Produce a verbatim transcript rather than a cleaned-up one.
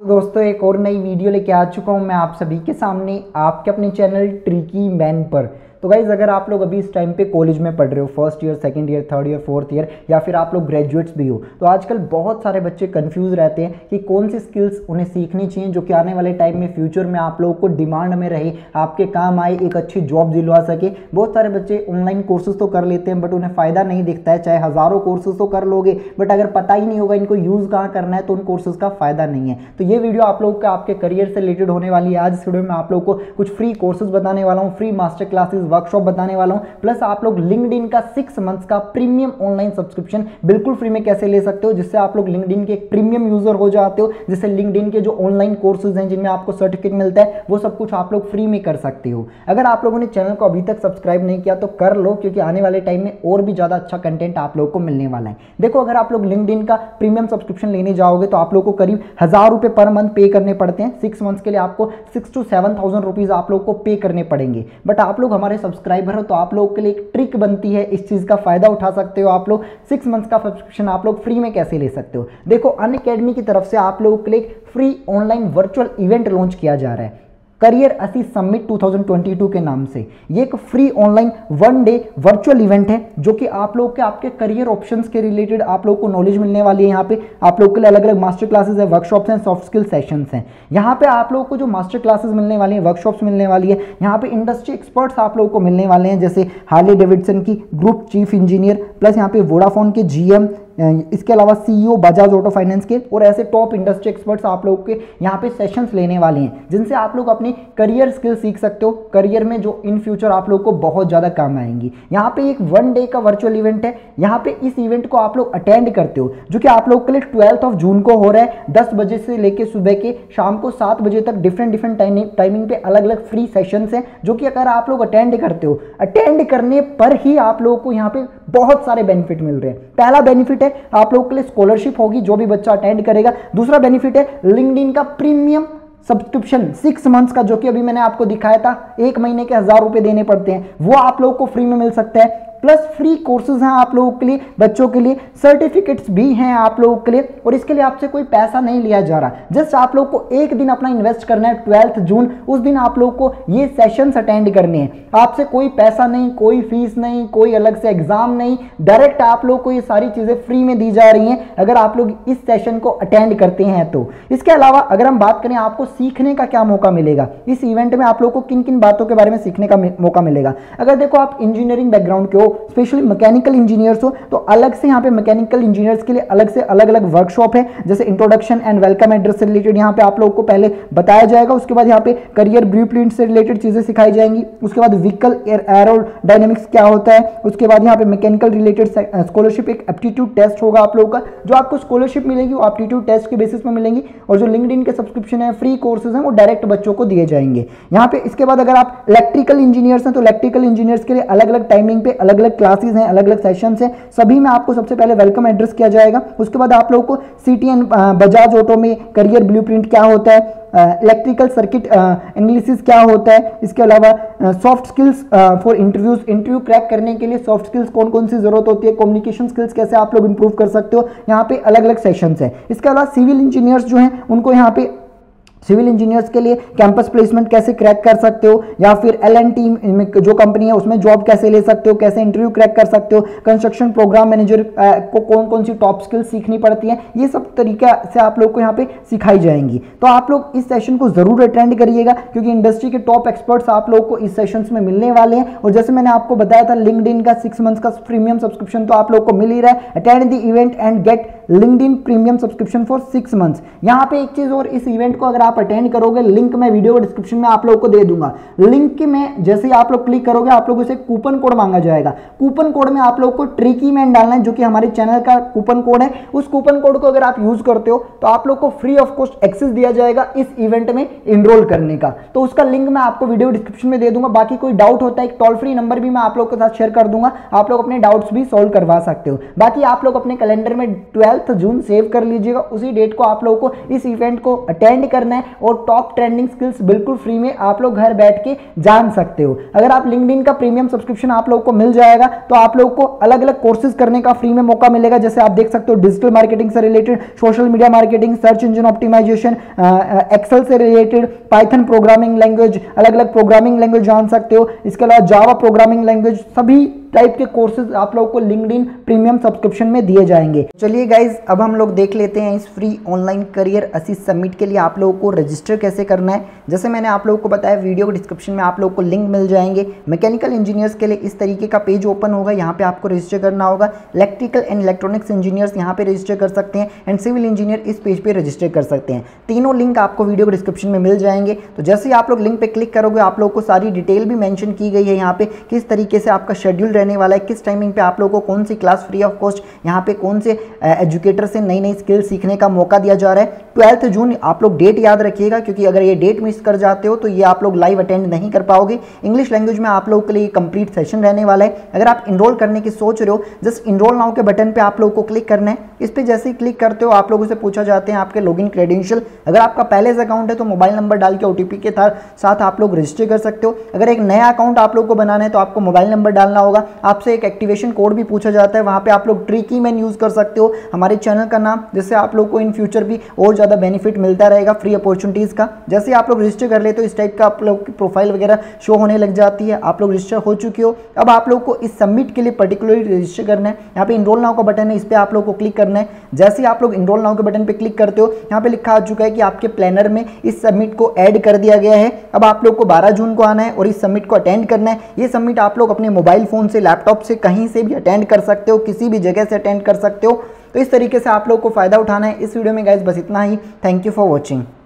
दोस्तों एक और नई वीडियो लेके आ चुका हूं मैं आप सभी के सामने आपके अपने चैनल ट्रिकी मैन पर। तो गाइज अगर आप लोग अभी इस टाइम पे कॉलेज में पढ़ रहे हो, first year, second year, third year, fourth year, या फिर आप लोग ग्रेजुएट्स भी हो, तो आजकल बहुत सारे बच्चे कंफ्यूज रहते हैं कि कौन सी स्किल्स उन्हें सीखनी चाहिए जो कि आने वाले टाइम में फ्यूचर में आप लोगों को डिमांड में रहे, आपके काम आए, एक अच्छी जॉब दिलवा सके। बहुत सारे बच्चे ऑनलाइन कोर्सेज तो कर लेते हैं बट उन्हें फ़ायदा नहीं दिखता है। चाहे हज़ारों कोर्सेज तो कर लोगे बट अगर पता ही नहीं होगा इनको यूज़ कहाँ करना है तो उन कोर्सेज का फ़ायदा नहीं है। तो ये वीडियो आप लोगों का आपके करियर से रिलेटेड होने वाली है। आज इस वीडियो में आप लोगों को कुछ फ्री कोर्सेज बताने वाला हूँ, फ्री मास्टर क्लासेस, वर्कशॉप बताने वाला हूं, प्लस आप लोग लिंक्डइन का सिक्स मंथ्स का प्रीमियम ऑनलाइन सब्सक्रिप्शन बिल्कुल फ्री में कैसे ले सकते हो, जिससे आप लोग लिंक्डइन के एक प्रीमियम यूजर हो जाते हो, जिससे लिंक्डइन के जो ऑनलाइन कोर्सेज हैं जिनमें आपको सर्टिफिकेट मिलता है वो सब कुछ आप लोग फ्री में कर सकते हो। अगर आप लोगों ने चैनल को अभी तक सब्सक्राइब नहीं किया तो कर लो, क्योंकि आने वाले टाइम में और भी ज्यादा अच्छा कंटेंट आप लोगों को मिलने वाला है। देखो, अगर आप लोग लिंक्डइन का प्रीमियम सब्सक्रिप्शन लेने जाओगे तो आप लोग को करीब हजार रुपए पर मंथ पे करने पड़ते हैं। सिक्स मंथ्स के लिए आपको six to seven thousand rupees आप लोग को पे करने पड़ेंगे। बट आप लोग हमारे सब्सक्राइबर हो तो आप लोग के लिए एक ट्रिक बनती है, इस चीज का फायदा उठा सकते हो। आप लोग सिक्स मंथ्स का सब्सक्रिप्शन आप लोग फ्री में कैसे ले सकते हो। देखो, अनअकैडमी की तरफ से आप लोगों के लिए free online virtual event launch किया जा रहा है, career assist summit two thousand twenty two के नाम से। ये एक free online one day virtual event है जो कि आप लोग के आपके करियर ऑप्शंस के रिलेटेड आप लोग को नॉलेज मिलने वाली है। यहाँ पे आप लोग के लिए अलग अलग मास्टर क्लासेस है, वर्कशॉप्स हैं, सॉफ्ट स्किल सेशंस हैं। यहाँ पे आप लोगों को जो मास्टर क्लासेस मिलने वाली है, वर्कशॉप्स मिलने वाली है, यहाँ पे इंडस्ट्री एक्सपर्ट्स आप लोगों को मिलने वाले हैं, जैसे हार्ले डेविडसन की ग्रुप चीफ इंजीनियर, प्लस यहाँ पे वोडाफोन के जीएम, इसके अलावा सीईओ बजाज ऑटो फाइनेंस के, और ऐसे टॉप इंडस्ट्री एक्सपर्ट्स आप लोग के यहाँ पे सेशंस लेने वाले हैं, जिनसे आप लोग अपनी करियर स्किल सीख सकते हो, करियर में जो इन फ्यूचर आप लोग को बहुत ज़्यादा काम आएंगी। यहाँ पे एक वन डे का वर्चुअल इवेंट है। यहाँ पे इस इवेंट को आप लोग अटेंड करते हो जो कि आप लोग के लिए ट्वेल्थ ऑफ जून को हो रहा है। दस बजे से लेकर सुबह के शाम को सात बजे तक डिफरेंट डिफरेंट टाइमिंग पे अलग अलग फ्री सेशंस हैं, जो कि अगर आप लोग अटेंड करते हो, अटेंड करने पर ही आप लोगों को यहाँ पे बहुत सारे बेनिफिट मिल रहे हैं। पहला बेनिफिट है आप लोगों के लिए स्कॉलरशिप होगी जो भी बच्चा अटेंड करेगा। दूसरा बेनिफिट है लिंक्डइन का प्रीमियम सब्सक्रिप्शन सिक्स मंथ्स का, जो कि अभी मैंने आपको दिखाया था, एक महीने के हजार रुपए देने पड़ते हैं, वो आप लोगों को फ्री में मिल सकता है। प्लस फ्री कोर्सेज हैं आप लोगों के लिए, बच्चों के लिए सर्टिफिकेट्स भी हैं आप लोगों के लिए, और इसके लिए आपसे कोई पैसा नहीं लिया जा रहा। जस्ट आप लोग को एक दिन अपना इन्वेस्ट करना है, ट्वेल्थ जून, उस दिन आप लोग को ये सेशंस अटेंड करने हैं। आपसे कोई पैसा नहीं, कोई फीस नहीं, कोई अलग से एग्जाम नहीं, डायरेक्ट आप लोग को ये सारी चीजें फ्री में दी जा रही हैं अगर आप लोग इस सेशन को अटेंड करते हैं तो। इसके अलावा अगर हम बात करें आपको सीखने का क्या मौका मिलेगा, इस इवेंट में आप लोग को किन किन बातों के बारे में सीखने का मौका मिलेगा। अगर देखो आप इंजीनियरिंग बैकग्राउंड के हो, स्पेशली मैकेनिकल इंजीनियर्स हो, तो अलग से यहाँ पे मैकेनिकल इंजीनियर्स के लिए अलग से अलग अलग वर्कशॉप है, जैसे इंट्रोडक्शन एंड वेलकम एड्रेस से रिलेटेड यहाँ पे आप लोगों को पहले बताया जाएगा। उसके बाद यहाँ पे करियर ब्लूप्रिंट से रिलेटेड चीजें सिखाई जाएंगी। उसके बाद व्हीकल एरोडायनेमिक्स क्या होता है। उसके बाद यहाँ पे मैकेनिकल रिलेटेड स्कॉलरशिप, एक एप्टीट्यूड टेस्ट होगा आप लोगों का, जो आपको स्कॉलरशिप मिलेगी वो एप्टीट्यूड टेस्ट के बेसिस में मिलेंगी, और जो लिंक्डइन के सब्सक्रिप्शन है, फ्री कोर्सेज हैं, वो डायरेक्ट बच्चों को दिए जाएंगे यहाँ पे। इसके बाद अगर आप इलेक्ट्रिकल इंजीनियर्स हैं तो इलेक्ट्रिकल इंजीनियर्स के लिए अलग अलग टाइमिंग पे अलग अलग क्लासेस हैं, अलग अलग सेशंस हैं, सभी में आपको सबसे पहले वेलकम एड्रेस किया जाएगा। उसके बाद आप लोगों को सिटी एंड बजाज ऑटो में करियर ब्लूप्रिंट क्या होता है, इलेक्ट्रिकल सर्किट एनालिसिस क्या होता है, इसके अलावा soft skills for interviews, interview crack करने के लिए सॉफ्ट स्किल्स कौन कौन सी जरूरत होती है, कम्युनिकेशन स्किल्स कैसे आप लोग इंप्रूव कर सकते हो, यहाँ पे अलग अलग सेशंस है। इसके अलावा सिविल इंजीनियर्स जो हैं उनको यहाँ पे सिविल इंजीनियर्स के लिए कैंपस प्लेसमेंट कैसे क्रैक कर सकते हो, या फिर एल एंड टी में जो कंपनी है उसमें जॉब कैसे ले सकते हो, कैसे इंटरव्यू क्रैक कर सकते हो, कंस्ट्रक्शन प्रोग्राम मैनेजर को कौन कौन सी टॉप स्किल्स सीखनी पड़ती है, ये सब तरीका से आप लोग को यहाँ पे सिखाई जाएंगी। तो आप लोग इस सेशन को जरूर अटेंड करिएगा, क्योंकि इंडस्ट्री के टॉप एक्सपर्ट्स आप लोग को इस सेशंस में मिलने वाले हैं। और जैसे मैंने आपको बताया था, लिंक्डइन का सिक्स मंथ्स का प्रीमियम सब्सक्रिप्शन तो आप लोग को मिल ही रहा है। Attend the event and get LinkedIn premium subscription for six months. यहाँ पे एक चीज और, इस इवेंट को अगर आप अटेंड करोगे, लिंक मैं वीडियो डिस्क्रिप्शन में आप लोगों को दे दूंगा। लिंक में जैसे ही आप लोग क्लिक करोगे, आप लोगों से कूपन कोड मांगा जाएगा। कूपन कोड में आप लोग को ट्रिकी मैन डालना है, जो कि हमारे चैनल का कूपन कोड है। उस कूपन कोड को अगर आप यूज करते हो तो आप लोग को फ्री ऑफ कॉस्ट एक्सेस दिया जाएगा इस इवेंट में इनरोल करने का। तो उसका लिंक मैं आपको वीडियो डिस्क्रिप्शन में दे दूंगा। बाकी कोई डाउट होता है, एक टोल फ्री नंबर भी मैं आप लोग के साथ शेयर कर दूंगा, आप लोग अपने डाउट्स भी सॉल्व करवा सकते हो। बाकी आप लोग अपने कैलेंडर में ट्वेल्थ जून सेव कर लीजिएगा, उसी डेट को आप लोगों को इस इवेंट को अटेंड करना है। है और टॉप ट्रेंडिंग स्किल्स बिल्कुल फ्री में आप लोग घर बैठ के जान सकते हो। अगर आप लिंक्डइन का प्रीमियम सब्सक्रिप्शन आप लोग को मिल जाएगा तो आप लोग को अलग अलग कोर्सेज करने का फ्री में मौका मिलेगा। जैसे आप देख सकते हो डिजिटल मार्केटिंग से related, social media marketing, search engine optimisation, Excel से रिलेटेड, पाइथन प्रोग्रामिंग लैंग्वेज, अलग अलग प्रोग्रामिंग लैंग्वेज जान सकते हो। इसके अलावा जावा प्रोग्रामिंग लैंग्वेज, सभी टाइप के कोर्सेज आप लोगों को लिंक्डइन प्रीमियम सब्सक्रिप्शन में दिए जाएंगे। चलिए गाइज, अब हम लोग देख लेते हैं इस free online career assist summit के लिए आप लोगों को रजिस्टर कैसे करना है। जैसे मैंने आप लोगों को बताया, वीडियो के डिस्क्रिप्शन में आप लोगों को लिंक मिल जाएंगे। मैकेनिकल इंजीनियर्स के लिए इस तरीके का पेज ओपन होगा, यहाँ पे आपको रजिस्टर करना होगा। इलेक्ट्रिकल एंड इलेक्ट्रॉनिक्स इंजीनियर्स यहाँ पे रजिस्टर कर सकते हैं एंड सिविल इंजीनियर इस पेज पे रजिस्टर कर सकते हैं। तीनों लिंक आपको वीडियो के डिस्क्रिप्शन में मिल जाएंगे। तो जैसे ही आप लोग लिंक पे क्लिक करोगे, आप लोगों को सारी डिटेल भी मेंशन की गई है यहाँ पे, किस तरीके से आपका शेड्यूल रहने वाला है, किस टाइम पे आप लोगों को कौन सी क्लास फ्री ऑफ कॉस्ट यहाँ पे कौन से एजुकेटर से नई नई स्किल सीखने का मौका दिया जा रहा है। ट्वेल्थ जून आप लोग डेट याद रखिएगा, क्योंकि अगर ये डेट मिस कर जाते हो तो ये आप लोग लाइव अटेंड नहीं कर पाओगे। इंग्लिश लैंग्वेज में आप लोगों के लिए कंप्लीट सेशन रहने वाला है। अगर आप इनरोल करने की सोच रहे हो, जस्ट इनरोल नाउ के बटन पे आप लोगों को क्लिक करना है। इस पे जैसे ही क्लिक करते हो आप लोगों से पूछा जाते हैं आपके लॉगिन क्रेडेंशियल। अगर आपका पहले से अकाउंट है तो मोबाइल नंबर डाल के ओटीपी के साथ आप लोग रजिस्टर कर सकते हो। अगर एक नया अकाउंट आप लोग को बनाना है तो आपको मोबाइल नंबर डालना होगा। आपसे एक एक्टिवेशन कोड भी पूछा जाता है, वहां पे आप लोग ट्रिकी मैन यूज कर सकते हो, हमारे चैनल का नाम, जिससे आप लोग को इन फ्यूचर भी और ज्यादा बेनिफिट मिलता रहेगा फ्री अपॉर्चुनिटीज का। जैसे ही आप लोग रजिस्टर कर लेते हो इस टाइप का आप लोग की प्रोफाइल वगैरह शो होने लग जाती है। आप लोग रजिस्टर हो चुके हो। अब आप लोग को इस सबमिट के लिए पर्टिकुलरली रजिस्टर करना है। यहाँ पे इनरोल नाउ का बटन है, इस पे आप लोग को क्लिक करना है। जैसे ही आप लोग इनरोल नाउ के बटन पे क्लिक करते हो, यहाँ पे लिखा आ चुका है कि आपके प्लानर में इस सबमिट को ऐड कर दिया गया है। अब आप लोग को बारह जून को आना है और इस सबमिट को अटेंड करना है। ये सबमिट आप लोग अपने मोबाइल फोन से, लैपटॉप से, कहीं से भी अटेंड कर सकते हो, किसी भी जगह से अटेंड कर सकते हो। तो इस तरीके से आप लोग को फायदा उठाना है। इस वीडियो में गाइस बस इतना ही। Thank you for watching.